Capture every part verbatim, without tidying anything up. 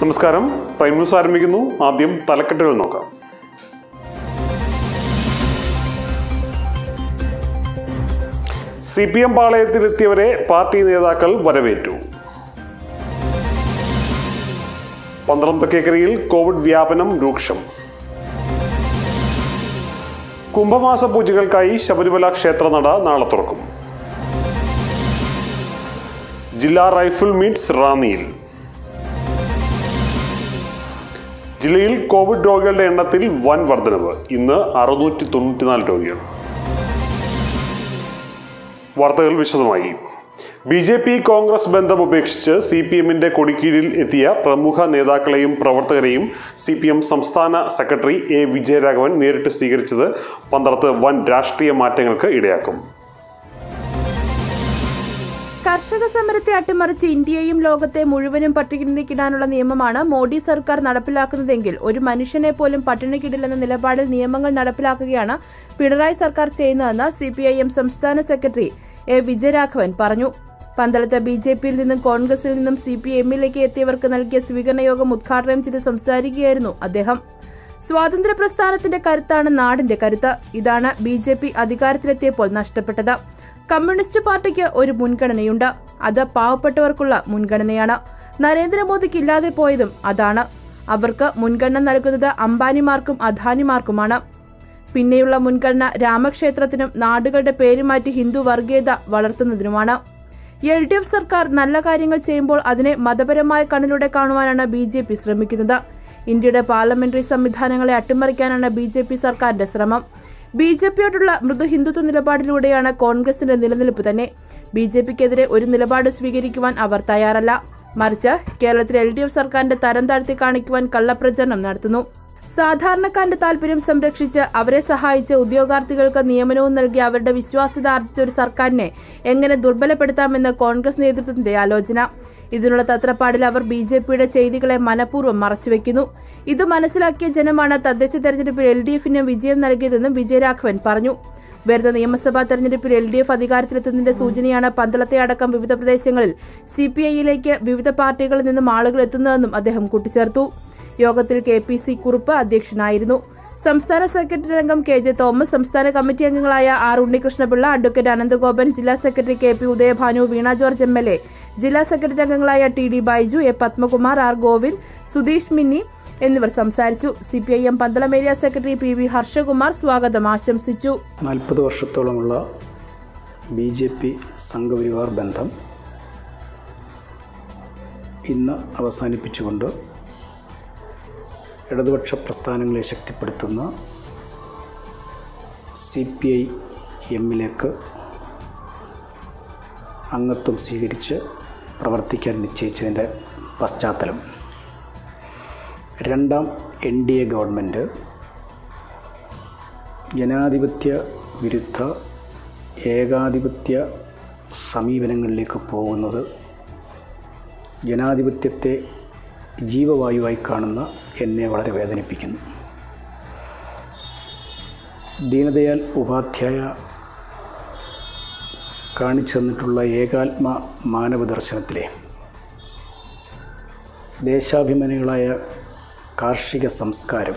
നമസ്കാരം. Prime news ആരംഭിക്കുന്നു. ആദ്യം തലക്കെട്ടുകൾ നോക്കാം. സി പി എം പാളയത്തിലെത്തിയവരെ പാർട്ടി നേതാക്കൾ വരവേറ്റു. പന്തളം തെക്കേക്കരയിൽ കോവിഡ് വ്യാപനം രൂക്ഷം. കുംഭമാസ പൂജകൾക്കായി ശബരിമല ക്ഷേത്രനട നാളെ തുറക്കും. ജില്ലാ റൈഫിൾ മീറ്റ്സ് റാന്നിയിൽ. ജില്ലയിൽ കോവിഡ് രോഗികളുടെ എണ്ണത്തിൽ വൻ വർധനവ്. ഇന്ന് അറുന്നൂറ്റി തൊണ്ണൂറ്റിനാല് രോഗികൾ. വാർത്തകൾ വിശദമായി. ബി ജെ പി കോൺഗ്രസ് ബന്ധം ഉപേക്ഷിച്ച് സി പി എമ്മിന്റെ കൊടിക്കീഴിൽ എത്തിയ പ്രമുഖ നേതാക്കളെയും പ്രവർത്തകരെയും സി പി എം സംസ്ഥാന സെക്രട്ടറി എ വിജയരാഘവൻ നേരിട്ട് സ്വീകരിച്ചത് പന്തളത്ത് വൻ രാഷ്ട്രീയ മാറ്റങ്ങൾക്ക് ഇടയാക്കും. കർഷക സമരത്തെ അട്ടിമറിച്ച് ഇന്ത്യയും ലോകത്തെ മുഴുവനും പട്ടിണിക്കിടാനുള്ള നിയമമാണ് മോഡി സർക്കാർ നടപ്പിലാക്കുന്നതെങ്കിൽ ഒരു മനുഷ്യനെ പോലും പട്ടിണിക്കിടില്ലെന്ന നിലപാടിൽ നിയമങ്ങൾ നടപ്പിലാക്കുകയാണ് പിണറായി സർക്കാർ ചെയ്യുന്നതെന്ന് സി പി ഐ എം സംസ്ഥാന സെക്രട്ടറി എ വിജയരാഘവൻ പറഞ്ഞു. പന്തളത്ത് ബി ജെ പിയിൽ നിന്നും കോൺഗ്രസിൽ നിന്നും സി പി എമ്മിലേക്ക് എത്തിയവർക്ക് നൽകിയ സ്വീകരണ യോഗം ഉദ്ഘാടനം ചെയ്ത് സംസാരിക്കുകയായിരുന്നു അദ്ദേഹം. സ്വാതന്ത്ര്യ പ്രസ്ഥാനത്തിന്റെ കരുത്താണ് നാടിന്റെ കരുത്ത്. ഇതാണ് ബി ജെ പി അധികാരത്തിലെത്തിയപ്പോൾ നഷ്ടപ്പെട്ടത്. കമ്മ്യൂണിസ്റ്റ് പാർട്ടിക്ക് ഒരു മുൻഗണനയുണ്ട്. അത് പാവപ്പെട്ടവർക്കുള്ള മുൻഗണനയാണ്. നരേന്ദ്രമോദിക്ക് ഇല്ലാതെ പോയതും അതാണ്. അവർക്ക് മുൻഗണന നൽകുന്നത് അംബാനിമാർക്കും അദാനിമാർക്കുമാണ്. പിന്നെയുള്ള മുൻഗണന രാമക്ഷേത്രത്തിനും നാടുകളുടെ പേര് മാറ്റി ഹിന്ദു വർഗീയത വളർത്തുന്നതിനുമാണ്. എൽ ഡി എഫ് സർക്കാർ നല്ല കാര്യങ്ങൾ ചെയ്യുമ്പോൾ അതിനെ മതപരമായ കണ്ണിലൂടെ കാണുവാനാണ് ബി ജെ പി ശ്രമിക്കുന്നത്. ഇന്ത്യയുടെ പാർലമെന്ററി സംവിധാനങ്ങളെ അട്ടിമറിക്കാനാണ് ബി ജെ പി സർക്കാരിന്റെ ശ്രമം. ബി ജെ പിയോടുള്ള മൃദു ഹിന്ദുത്വ നിലപാടിലൂടെയാണ് കോൺഗ്രസിന്റെ നിലനിൽപ്പ് തന്നെ. ബി ജെ പിക്കെതിരെ ഒരു നിലപാട് സ്വീകരിക്കുവാൻ അവർ തയ്യാറല്ല. മറിച്ച് കേരളത്തിലെ എൽ ഡി എഫ് സർക്കാരിന്റെ തരം താഴ്ത്തി കാണിക്കുവാൻ കള്ളപ്രചരണം നടത്തുന്നു. സാധാരണക്കാരന്റെ താൽപര്യം സംരക്ഷിച്ച് അവരെ സഹായിച്ച് ഉദ്യോഗാർത്ഥികൾക്ക് നിയമനവും നൽകി അവരുടെ വിശ്വാസ്യത ആർജിച്ച ഒരു സർക്കാരിനെ എങ്ങനെ ദുർബലപ്പെടുത്താമെന്ന് കോൺഗ്രസ് നേതൃത്വത്തിന്റെ ആലോചന. ഇതിനുള്ള തത്രപ്പാടിൽ അവർ ബി ജെ പിയുടെ ചെയ്തികളെ മനഃപൂർവ്വം മറച്ചുവെക്കുന്നു. ഇത് മനസ്സിലാക്കിയ ജനമാണ് തദ്ദേശ തെരഞ്ഞെടുപ്പിൽ എൽ ഡി എഫിന് വിജയം നൽകിയതെന്നും വിജയരാഘവൻ പറഞ്ഞു. വരുന്ന നിയമസഭാ തെരഞ്ഞെടുപ്പിൽ എൽ ഡി എഫ് അധികാരത്തിലെത്തുന്നതിന്റെ സൂചനയാണ് പന്തളത്തെ അടക്കം വിവിധ പ്രദേശങ്ങളിൽ സി പി ഐയിലേക്ക് വിവിധ പാർട്ടികളിൽ നിന്നും ആളുകൾ എത്തുന്നതെന്നും അദ്ദേഹം കൂട്ടിച്ചേർത്തു. യോഗത്തിൽ കെ പി സി കുറുപ്പ് അധ്യക്ഷനായിരുന്നു. സംസ്ഥാന സെക്രട്ടറി അംഗം കെ ജെ തോമസ്, സംസ്ഥാന കമ്മിറ്റി അംഗങ്ങളായ ആർ ഉണ്ണികൃഷ്ണപിള്ള, അഡ്വക്കേറ്റ് അനന്തഗോപൻ, ജില്ലാ secretary K P Udayabhanu, Veena George M L A, ജില്ലാ സെക്രട്ടറി അംഗങ്ങളായ T D Baiju, A Padmakumar, R Govind, Sudheesh Minni എന്നിവർ സംസാരിച്ചു. C P I M Pandalam area secretary P V Harshakumar സ്വാഗതം ആശംസിച്ചു. നാൽപ്പത് വർഷത്തോളമുള്ള ബി ജെ പി സംഘപരിവാർ ബന്ധം ഇന്ന് അവസാനിപ്പിച്ചുകൊണ്ട് ഇടതുപക്ഷ പ്രസ്ഥാനങ്ങളെ ശക്തിപ്പെടുത്തുന്ന സി പി ഐ എമ്മിലേക്ക് അംഗത്വം സ്വീകരിച്ച് പ്രവർത്തിക്കാൻ നിശ്ചയിച്ചതിൻ്റെ പശ്ചാത്തലം രണ്ടാം എൻ ഡി എ ഗവൺമെൻറ് ജനാധിപത്യ വിരുദ്ധ ഏകാധിപത്യ സമീപനങ്ങളിലേക്ക് പോകുന്നത് ജനാധിപത്യത്തെ ജീവവായുവായി കാണുന്ന എന്നെ വളരെ വേദനിപ്പിക്കുന്നു. ദീനദയാൽ ഉപാധ്യായ കാണിച്ചു തന്നിട്ടുള്ള ഏകാത്മ മാനവ ദർശനത്തിലെ ദേശാഭിമാനികളായ കാർഷിക സംസ്കാരം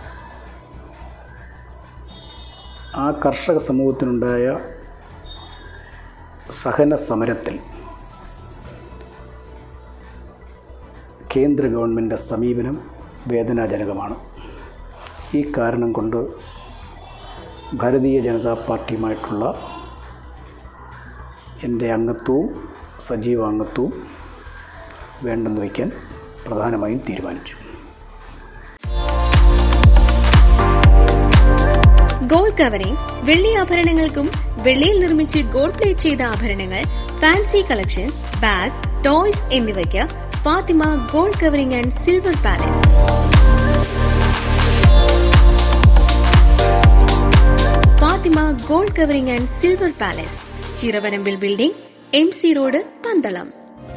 ആ കർഷക സമൂഹത്തിനുണ്ടായ സഹന സമരത്തിൽ കേന്ദ്ര ഗവൺമെൻറ് സമീപനം വേദനാജനകമാണ്. ഈ കാരണം കൊണ്ട് ഭാരതീയ ജനതാ പാർട്ടിയുമായിട്ടുള്ള എൻ്റെ അംഗത്വവും സജീവാംഗത്വവും വേണ്ടെന്ന് വയ്ക്കാൻ പ്രധാനമായും തീരുമാനിച്ചു. ഗോൾഡ് കവറിംഗ്, വെള്ളി ആഭരണങ്ങൾക്കും വെള്ളിയിൽ നിർമ്മിച്ച് ഗോൾഡ് പ്ലേറ്റ് ചെയ്ത ആഭരണങ്ങൾ, ഫാൻസി കളക്ഷൻ, ബാഗ്, ടോയ്സ് എന്നിവയ്ക്ക് Fathima gold covering and silver palace. Fathima gold covering and silver palace, ചിറവരമ്പിൽ building, M C road, Pandalam.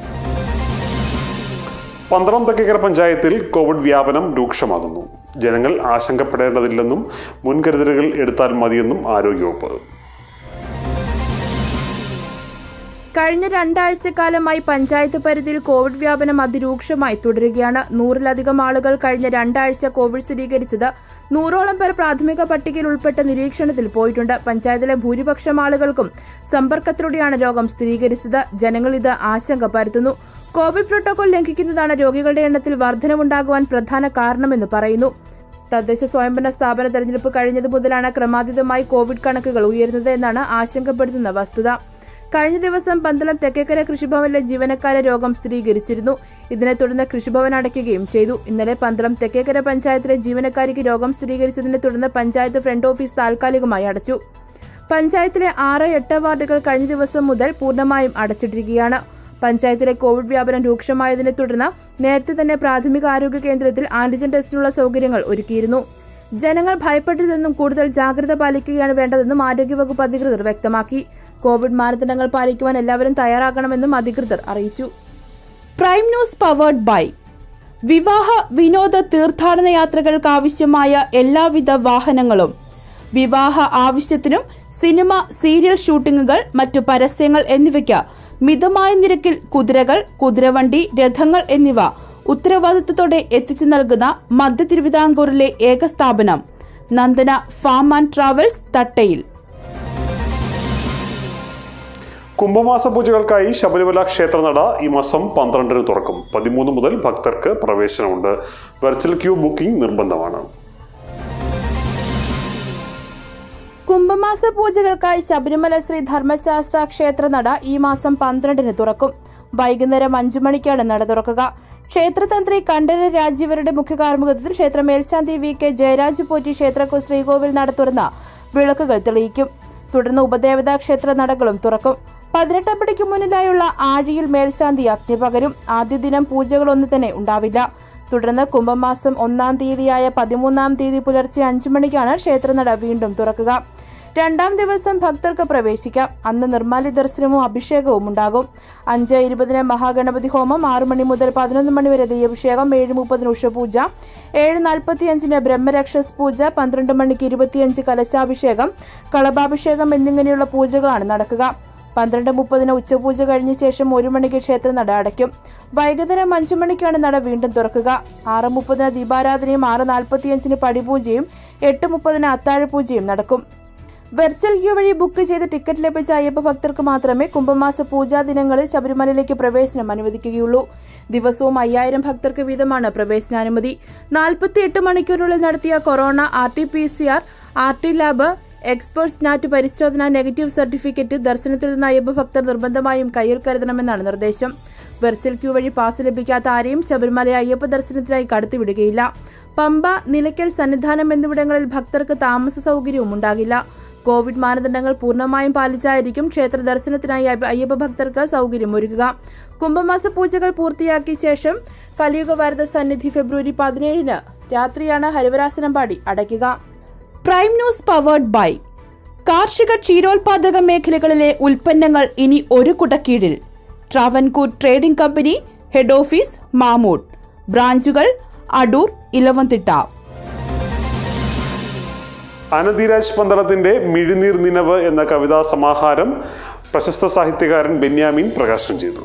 Pandalam Thekkekara പഞ്ചായത്തിൽ കോവിഡ് വ്യാപനം രൂക്ഷമാകുന്നു. ജനങ്ങൾ ആശങ്കപ്പെടേണ്ടതില്ലെന്നും മുൻകരുതലുകൾ എടുത്താൽ മതിയെന്നും ആരോഗ്യവകുപ്പ്. കഴിഞ്ഞ രണ്ടാഴ്ചക്കാലമായി പഞ്ചായത്ത് പരിധിയിൽ കോവിഡ് വ്യാപനം അതിരൂക്ഷമായി തുടരുകയാണ്. നൂറിലധികം ആളുകൾ കഴിഞ്ഞ രണ്ടാഴ്ച കോവിഡ് സ്ഥിരീകരിച്ചത്. നൂറോളം പേർ പ്രാഥമിക പട്ടികയിൽ ഉൾപ്പെട്ട നിരീക്ഷണത്തിൽ പോയിട്ടുണ്ട്. പഞ്ചായത്തിലെ ഭൂരിപക്ഷം ആളുകൾക്കും സമ്പർക്കത്തിലൂടെയാണ് രോഗം സ്ഥിരീകരിച്ചത്. ജനങ്ങൾ ഇത് ആശങ്ക പരത്തുന്നു. കോവിഡ് പ്രോട്ടോകോൾ ലംഘിക്കുന്നതാണ് രോഗികളുടെ എണ്ണത്തിൽ വർധനവുണ്ടാകുവാൻ പ്രധാന കാരണമെന്ന് പറയുന്നു. തദ്ദേശ സ്വയംഭരണ സ്ഥാപന തെരഞ്ഞെടുപ്പ് കഴിഞ്ഞതു മുതലാണ് ക്രമാതീതമായി കോവിഡ് കണക്കുകൾ ഉയരുന്നത് എന്നാണ് ആശങ്കപ്പെടുത്തുന്ന വസ്തുത. കഴിഞ്ഞ ദിവസം പന്തളം തെക്കേക്കര കൃഷിഭവനിലെ ജീവനക്കാരെ രോഗം സ്ഥിരീകരിച്ചിരുന്നു. ഇതിനെ തുടർന്ന് കൃഷിഭവൻ അടയ്ക്കുകയും ചെയ്തു. ഇന്നലെ പന്തളം തെക്കേക്കര പഞ്ചായത്തിലെ ജീവനക്കാരിക്ക് രോഗം സ്ഥിരീകരിച്ചതിനെ തുടർന്ന് പഞ്ചായത്ത് ഫ്രണ്ട് ഓഫീസ് താൽക്കാലികമായി അടച്ചു. പഞ്ചായത്തിലെ ആറ് എട്ട് വാർഡുകൾ കഴിഞ്ഞ ദിവസം മുതൽ പൂർണ്ണമായും അടച്ചിട്ടിരിക്കുകയാണ്. പഞ്ചായത്തിലെ കോവിഡ് വ്യാപനം രൂക്ഷമായതിനെ തുടർന്ന് നേരത്തെ തന്നെ പ്രാഥമിക ആരോഗ്യ കേന്ദ്രത്തിൽ ആന്റിജൻ ടെസ്റ്റിനുള്ള സൗകര്യങ്ങൾ ഒരുക്കിയിരുന്നു. ജനങ്ങൾ ഭയപ്പെടരുതെന്നും കൂടുതൽ ജാഗ്രത പാലിക്കുകയാണ് വേണ്ടതെന്നും ആരോഗ്യവകുപ്പ് അധികൃതർ വ്യക്തമാക്കി. കോവിഡ് മാനദണ്ഡങ്ങൾ പാലിക്കുവാൻ എല്ലാവരും തയ്യാറാകണമെന്നും അധികൃതർ അറിയിച്ചു. പ്രൈം ന്യൂസ് പവേർഡ് ബൈ വിവാഹ വിനോദ തീർത്ഥാടന യാത്രകൾക്കാവശ്യമായ എല്ലാവിധ വാഹനങ്ങളും വിവാഹ ആവശ്യത്തിനും സിനിമ, സീരിയൽ ഷൂട്ടിംഗുകൾ, മറ്റു പരസ്യങ്ങൾ എന്നിവയ്ക്ക് മിതമായ നിരക്കിൽ കുതിരകൾ, കുതിരവണ്ടി, രഥങ്ങൾ എന്നിവ ഉത്തരവാദിത്തത്തോടെ എത്തിച്ചു നൽകുന്ന മധ്യ തിരുവിതാംകൂറിലെ ഏക സ്ഥാപനം നന്ദന ഫാം ആൻഡ് ട്രാവൽസ്, തട്ടയിൽ. കുംഭമാസ പൂജകൾക്കായി ശബരിമല ക്ഷേത്രനട ഈ മാസം പന്ത്രണ്ടിന് തുറക്കും. പതിമൂന്ന് മുതൽ ഭക്തർക്ക് പ്രവേശനമുണ്ട്. വെർച്വൽ ക്യൂ ബുക്കിംഗ് നിർബന്ധമാണ്. കുംഭമാസ പൂജകൾക്കായി ശബരിമല ശ്രീ ധർമ്മശാസ്ത്ര ക്ഷേത്രനട ഈ മാസം പന്ത്രണ്ടിന് തുറക്കും. വൈകുന്നേരം അഞ്ചു മണിക്കാണ് നട തുറക്കുക. ക്ഷേത്രതന്ത്രി കണ്ഠര രാജീവരുടെ മുഖ്യ കാർമ്മികത്വത്തിൽ ക്ഷേത്ര മേൽശാന്തി വി കെ ജയരാജ് പോറ്റി ക്ഷേത്ര ശ്രീകോവിൽ നട തുറന്ന വിളക്കുകൾ തെളിയിക്കും. തുടർന്ന് ഉപദേവതാ ക്ഷേത്ര നടകളും തുറക്കും. പതിനെട്ടാം പടിക്ക് മുന്നിലായുള്ള ആഴിയിൽ മേൽശാന്തി അഗ്നി പകരും. ആദ്യ ദിനം പൂജകളൊന്നും തന്നെ ഉണ്ടാവില്ല. തുടർന്ന് കുംഭമാസം ഒന്നാം തീയതിയായ പതിമൂന്നാം തീയതി പുലർച്ചെ അഞ്ചു മണിക്കാണ് ക്ഷേത്രനട വീണ്ടും തുറക്കുക. രണ്ടാം ദിവസം ഭക്തർക്ക് പ്രവേശിക്കാം. അന്ന് നിർമ്മാല്യ ദർശനവും അഭിഷേകവും ഉണ്ടാകും. അഞ്ച് ഇരുപതിന് മഹാഗണപതി ഹോമം, ആറു മണി മുതൽ പതിനൊന്ന് മണി വരെ ദൈവാഭിഷേകം, ഏഴ് മുപ്പതിന് ഉഷപൂജ, ഏഴ് നാൽപ്പത്തിയഞ്ചിന് ബ്രഹ്മരക്ഷസ് പൂജ, പന്ത്രണ്ട് മണിക്ക് ഇരുപത്തിയഞ്ച് കലശാഭിഷേകം, കളഭാഭിഷേകം എന്നിങ്ങനെയുള്ള പൂജകളാണ് നടക്കുക. പന്ത്രണ്ട് മുപ്പതിന് ഉച്ചപൂജ കഴിഞ്ഞ ശേഷം ഒരു മണിക്ക് ക്ഷേത്രനട അടയ്ക്കും. വൈകുന്നേരം അഞ്ചു മണിക്കാണ് നട വീണ്ടും തുറക്കുക. ആറ് മുപ്പതിന് ദീപാരാധനയും ആറ് നാൽപ്പത്തിയഞ്ചിന് പടിപൂജയും എട്ട് മുപ്പതിന് അത്താഴപൂജയും നടക്കും. വെർച്വൽ ക്യൂ വഴി ബുക്ക് ചെയ്ത് ടിക്കറ്റ് ലഭിച്ച അയ്യപ്പ ഭക്തർക്ക് മാത്രമേ കുംഭമാസ പൂജാ ദിനങ്ങളിൽ ശബരിമലയിലേക്ക് പ്രവേശനം അനുവദിക്കുകയുള്ളൂ. ദിവസവും അയ്യായിരം ഭക്തർക്ക് വീതമാണ് പ്രവേശനാനുമതി. നാൽപ്പത്തിയെട്ട് മണിക്കൂറിനുള്ളിൽ നടത്തിയ corona, R T P C R, R T lab, experts NAT പരിശോധന, നെഗറ്റീവ് സർട്ടിഫിക്കറ്റ് ദർശനത്തിൽ നിന്ന് അയ്യപ്പ ഭക്തർ നിർബന്ധമായും കയ്യിൽ കരുതണമെന്നാണ് നിർദ്ദേശം. വെർച്വൽ ക്യൂ വഴി പാസ് ലഭിക്കാത്ത ആരെയും ശബരിമല അയ്യപ്പ ദർശനത്തിനായി കടത്തിവിടുകയില്ല. പമ്പ, നിലയ്ക്കൽ സന്നിധാനം എന്നിവിടങ്ങളിൽ ഭക്തർക്ക് താമസ സൗകര്യവും ഉണ്ടാകില്ല. കോവിഡ് മാനദണ്ഡങ്ങൾ പൂർണ്ണമായും പാലിച്ചായിരിക്കും ക്ഷേത്ര ദർശനത്തിനായി അയ്യപ്പ ഭക്തർക്ക് സൗകര്യം ഒരുക്കുക. കുംഭമാസ പൂജകൾ പൂർത്തിയാക്കിയ ശേഷം കലിയുഗ വരദ സന്നിധി ഫെബ്രുവരി പതിനേഴിന് രാത്രിയാണ് ഹരിവരാസനം പാടി അടയ്ക്കുക. പ്രൈം ന്യൂസ് പവേർഡ് ബൈ കാർഷിക ക്ഷീരോത്പാദക മേഖലകളിലെ ഉൽപ്പന്നങ്ങൾ ഇനി ഒരു കുടക്കീഴിൽ. Travancore trading company, head office Mamood, ബ്രാഞ്ചുകൾ അടൂർ, ഇലവന്തിട്ട. അനധിരാജ് പന്തളത്തിന്റെ മിഴിനീർ നിനവ് എന്ന കവിതാ സമാഹാരം പ്രശസ്ത സാഹിത്യകാരൻ ബെന്യാമിൻ പ്രകാശനം ചെയ്തു.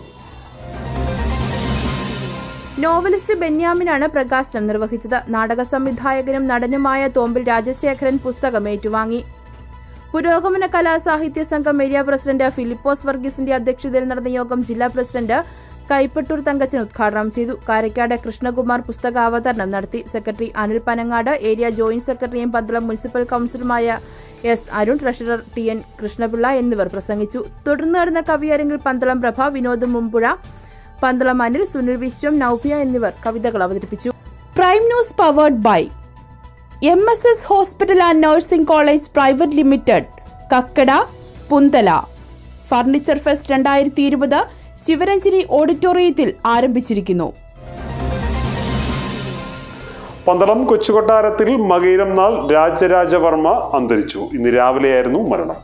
നോവലിസ്റ്റ് ബെന്യാമിനാണ് പ്രകാശനം നിർവഹിച്ചത്. നാടക സംവിധായകനും നടനുമായ തോമ്പിൽ രാജശേഖരൻ പുസ്തകം ഏറ്റുവാങ്ങി. പുരോഗമന കലാ സാഹിത്യ സംഘം ഏരിയ പ്രസിഡന്റ് ഫിലിപ്പോസ് വർഗീസിന്റെ അധ്യക്ഷതയിൽ നടന്ന യോഗം ജില്ലാ പ്രസിഡന്റ് കൈപ്പട്ടൂർ തങ്കച്ചൻ ഉദ്ഘാടനം ചെയ്തു. കാരക്കാട് കൃഷ്ണകുമാർ പുസ്തകാവതരണം നടത്തി. Secretary Anil Panangad, area joint സെക്രട്ടറിയും പന്തളം മുനിസിപ്പൽ കൌൺസിലറുമായ S Arun, treasurer T N Krishnapillai എന്നിവർ പ്രസംഗിച്ചു. തുടർന്ന് നടന്ന കവിയരങ്ങിൽ പന്തളം പ്രഭ, വിനോദ് മുമ്പുഴ, പന്തളം അനിൽ, സുനിൽ വിശ്വം, നൌഫിയ എന്നിവർ കവിതകൾ അവതരിപ്പിച്ചു. Prime news powered by M S S hospital and nursing college private limited, Kakkada, Punthala. Furniture fest രണ്ടായിരത്തി ഇരുപത് ശിവരഞ്ജിനി ഓഡിറ്റോറിയത്തിൽ ആരംഭിച്ചിരിക്കുന്നു. പന്തളം കൊച്ചുകൊട്ടാരത്തിൽ മകയിരം നാൾ രാജരാജവർമ്മ അന്തരിച്ചു. ഇന്ന് രാവിലെയായിരുന്നു മരണം.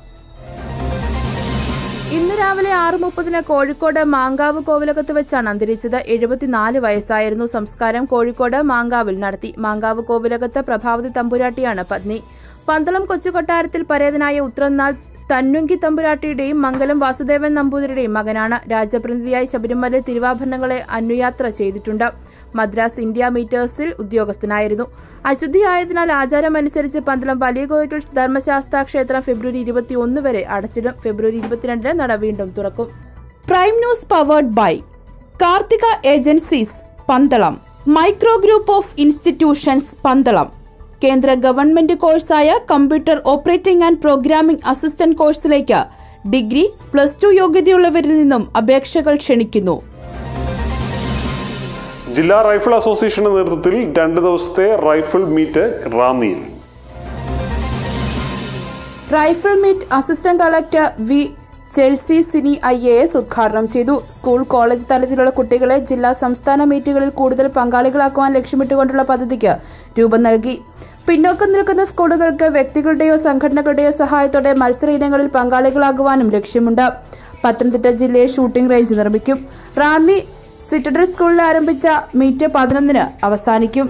ഇന്ന് രാവിലെ ആറ് മുപ്പതിന് കോഴിക്കോട് മാങ്കാവ് കോവിലകത്ത് വെച്ചാണ് അന്തരിച്ചത്. എഴുപത്തിനാല് വയസ്സായിരുന്നു. സംസ്കാരം കോഴിക്കോട് മാങ്കാവിൽ നടത്തി. മാങ്കാവ് കോവിലകത്ത് പ്രഭാവതി തമ്പുരാട്ടിയാണ് പത്നി. പന്തളം കൊച്ചുകൊട്ടാരത്തിൽ പരേതനായ ഉത്രനാൾ തന്നുങ്കി തമ്പുരാട്ടിയുടെയും മംഗലം വാസുദേവൻ നമ്പൂതിരിയുടെയും മകനാണ്. രാജപ്രതിനിധിയായി ശബരിമല തിരുവാഭരണങ്ങളെ അനുയാത്ര ചെയ്തിട്ടുണ്ട്. മദ്രാസ് ഇന്ത്യ മീറ്റേഴ്സിൽ ഉദ്യോഗസ്ഥനായിരുന്നു. അശുദ്ധിയായതിനാൽ ആചാരമനുസരിച്ച് പന്തളം വലിയ കോയിക്കൽ ധർമ്മശാസ്താ ക്ഷേത്രം ഫെബ്രുവരി ഇരുപത്തിയൊന്ന് വരെ അടച്ചിടും. ഫെബ്രുവരി ഇരുപത്തിരണ്ടിന് നട വീണ്ടും തുറക്കും. Prime news powered by Karthika agencies Pandalam, micro group of institutions Pandalam. കേന്ദ്ര ഗവൺമെന്റ് കോഴ്സായ computer operating and programming assistant കോഴ്സിലേക്ക് ഡിഗ്രി, പ്ലസ് ടു യോഗ്യതയുള്ളവരിൽ നിന്നും അപേക്ഷകൾ ക്ഷണിക്കുന്നു. ജില്ലാ റൈഫിൾ അസോസിയേഷന്റെ നേതൃത്വത്തിൽ രണ്ട് ദിവസത്തെ റൈഫിൾ മീറ്റ് റാന്നിയിൽ. Rifle meet assistant collector V Chelsea Sini I A S ഉദ്ഘാടനം ചെയ്തു. സ്കൂൾ, കോളേജ് തലത്തിലുള്ള കുട്ടികളെ ജില്ലാ സംസ്ഥാന മീറ്റുകളിൽ കൂടുതൽ പങ്കാളികളാക്കുവാൻ ലക്ഷ്യമിട്ടുകൊണ്ടുള്ള പദ്ധതിക്ക് രൂപം നൽകി. പിന്നോക്കം നിൽക്കുന്ന സ്കൂളുകൾക്ക് വ്യക്തികളുടെയോ സംഘടനകളുടെയോ സഹായത്തോടെ മത്സര ഇനങ്ങളിൽ പങ്കാളികളാകുവാനും ലക്ഷ്യമുണ്ട്. പത്തനംതിട്ട ജില്ലയിൽ ഷൂട്ടിംഗ് റേഞ്ച് നിർമ്മിക്കും. റാന്നി സിറ്റഡൽ സ്കൂളിൽ ആരംഭിച്ച മീറ്റ് പതിനൊന്നിന് അവസാനിക്കും.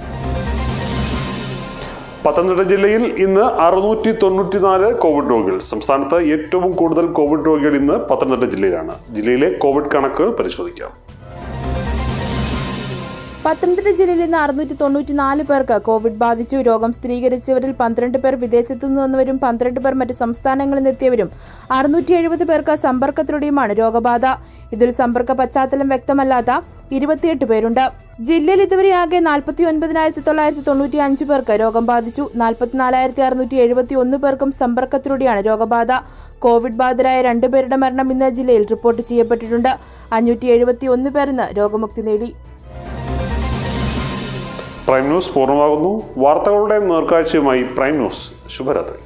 പത്തനംതിട്ട ജില്ലയിൽ ഇന്ന് അറുന്നൂറ്റി തൊണ്ണൂറ്റിനാല് കോവിഡ് രോഗികൾ. സംസ്ഥാനത്ത് ഏറ്റവും കൂടുതൽ കോവിഡ് രോഗികൾ ഇന്ന് പത്തനംതിട്ട ജില്ലയിലാണ്. ജില്ലയിലെ കോവിഡ് കണക്കുകൾ പരിശോധിക്കാം. പത്തനംതിട്ട ജില്ലയിൽ ഇന്ന് അറുന്നൂറ്റി തൊണ്ണൂറ്റിനാല് പേർക്ക് കോവിഡ് ബാധിച്ചു. രോഗം സ്ഥിരീകരിച്ചവരിൽ പന്ത്രണ്ട് പേർ വിദേശത്തു നിന്ന് വന്നവരും പന്ത്രണ്ട് പേർ മറ്റ് സംസ്ഥാനങ്ങളിൽ നിന്നെത്തിയവരും അറുന്നൂറ്റി എഴുപത് പേർക്ക് സമ്പർക്കത്തിലൂടെയുമാണ് രോഗബാധ. ഇതിൽ സമ്പർക്ക പശ്ചാത്തലം വ്യക്തമല്ലാത്ത ഇരുപത്തിയെട്ട് പേരുണ്ട്. ജില്ലയിൽ ഇതുവരെ ആകെ നാൽപ്പത്തി ഒൻപതിനായിരത്തി തൊള്ളായിരത്തി തൊണ്ണൂറ്റി അഞ്ച് പേർക്ക് രോഗം ബാധിച്ചു. നാൽപ്പത്തിനാലായിരത്തി അറുന്നൂറ്റി എഴുപത്തി ഒന്ന് പേർക്കും സമ്പർക്കത്തിലൂടെയാണ് രോഗബാധ. കോവിഡ് ബാധിതരായ രണ്ടുപേരുടെ മരണം ഇന്ന് ജില്ലയിൽ റിപ്പോർട്ട് ചെയ്യപ്പെട്ടിട്ടുണ്ട്. അഞ്ഞൂറ്റി എഴുപത്തി ഒന്ന് പേർ ഇന്ന് രോഗമുക്തി നേടി. പ്രൈം ന്യൂസ് പൂർണ്ണമാകുന്നു. വാർത്തകളുടെ നേർക്കാഴ്ചയുമായി പ്രൈം ന്യൂസ്. ശുഭരാത്രി.